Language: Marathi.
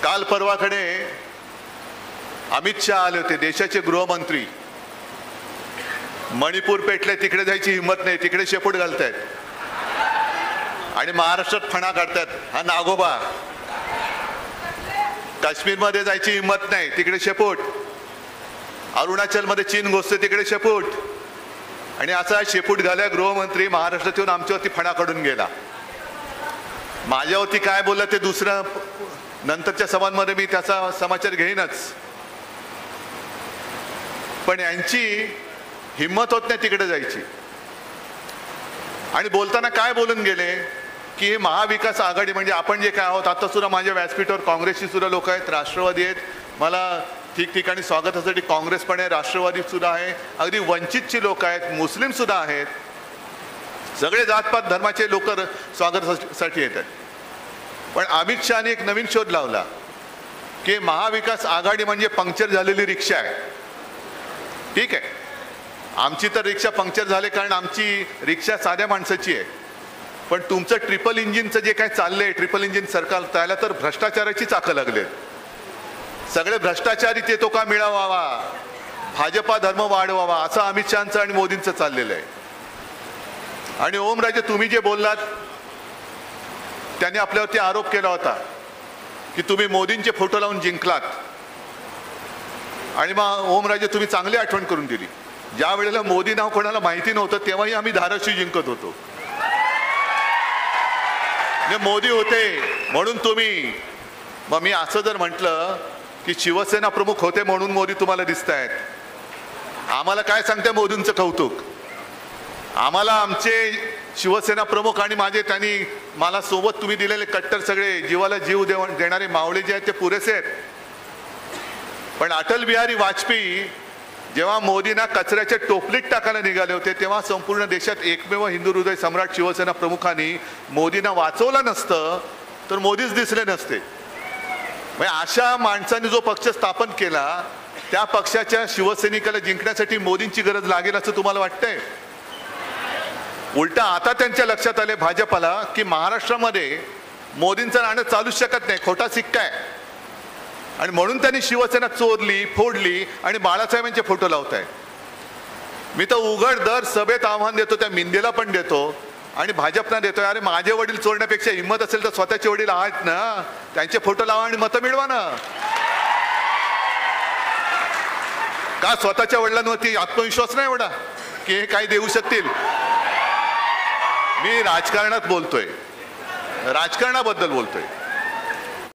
काल परवाकडे अमित शहा आले होते, देशाचे गृहमंत्री. मणिपूर पेटले, तिकडे जायची हिंमत नाही, तिकडे शेपूट घालतायत आणि महाराष्ट्रात फणा काढतात. हा नागोबा. काश्मीरमध्ये जायची हिंमत नाही, तिकडे शेपूट. अरुणाचलमध्ये चीन घुसते, तिकडे शेपूट. आणि असा शेपूट घाल्या गृहमंत्री महाराष्ट्रात येऊन आमच्यावरती फणा काढून गेला. माझ्यावरती काय बोलला ते दुसरं नंतरच्या सभांमध्ये मी त्याचा समाचार घेईनच. पण यांची हिंमत होत नाही तिकडे जायची. आणि बोलताना काय बोलून गेले की हे महाविकास आघाडी म्हणजे आपण जे काय आहोत. आता सुद्धा माझ्या व्यासपीठावर काँग्रेसची सुद्धा लोक आहेत, राष्ट्रवादी आहेत. मला ठिकठिकाणी स्वागतासाठी काँग्रेस पण आहे, राष्ट्रवादी सुद्धा आहे, अगदी वंचितची लोक आहेत, मुस्लिम सुद्धा आहेत. सगळे जातपात धर्माचे लोक स्वागतासाठी येतात. पण अमित शहाने एक नवीन शोध लावला की महाविकास आघाडी म्हणजे पंक्चर झालेली रिक्षा आहे. ठीक आहे, आमची तर रिक्षा पंक्चर झाले कारण आमची रिक्षा साध्या माणसाची आहे. पण तुमचं ट्रिपल इंजिनचं जे काय चाललंय, ट्रिपल इंजिन सरकार, त्याला तर भ्रष्टाचाराची चाकं लागलेत. सगळे भ्रष्टाचारी ते तो का मिळवावा, भाजपा धर्म वाढवावा, असं अमित शहांचं आणि मोदींचं चाललेलं आहे. आणि ओमराजे, तुम्ही जे बोललात त्यांनी आपल्यावरती आरोप केला होता की तुम्ही मोदींचे फोटो लावून जिंकलात. आणि मग ओमराजे तुम्ही चांगली आठवण करून दिली. ज्या वेळेला मोदी नाव कोणाला माहिती नव्हतं तेव्हाही आम्ही धाराशिव जिंकत होतो. मोदी होते म्हणून तुम्ही. मग मी असं जर म्हटलं की शिवसेना प्रमुख होते म्हणून मोदी तुम्हाला दिसत आहेत, आम्हाला काय सांगते मोदींचं कौतुक. आम्हाला आमचे शिवसेना प्रमुख आणि माझे त्यांनी मला सोबत तुम्ही दिलेले कट्टर सगळे जीवाला जीव देणारे मावळे जे आहेत ते पुरेसे आहेत. पण अटल बिहारी वाजपेयी जेव्हा मोदींना कचऱ्याच्या टोपलीत टाकायला निघाले होते तेव्हा संपूर्ण देशात एकमेव हिंदू हृदय सम्राट शिवसेना प्रमुखांनी मोदींना वाचवलं नसतं तर मोदीच दिसले नसते. म्हणजे अशा माणसांनी जो पक्ष स्थापन केला त्या पक्षाच्या शिवसैनिकाला जिंकण्यासाठी मोदींची गरज लागेल असं तुम्हाला वाटतंय? उलटा आता त्यांच्या लक्षात आले भाजपाला की महाराष्ट्रामध्ये मोदींचं नाणं चालूच शकत नाही, खोटा सिक्का आहे. आणि म्हणून त्यांनी शिवसेना चोरली, फोडली आणि बाळासाहेबांचे फोटो लावताय. मी तर उघड दर सभेत आव्हान देतो, त्या मिंदेला पण देतो आणि भाजपना देतोय. अरे माझे वडील चोरण्यापेक्षा हिंमत असेल तर स्वतःचे वडील आहेत ना, त्यांचे फोटो लावा आणि मतं मिळवा ना. का स्वतःच्या वडिलांवरती आत्मविश्वास नाही एवढा की हे काही देऊ शकतील? मी राजकारणात बोलतोय, राजकारणाबद्दल बोलतोय.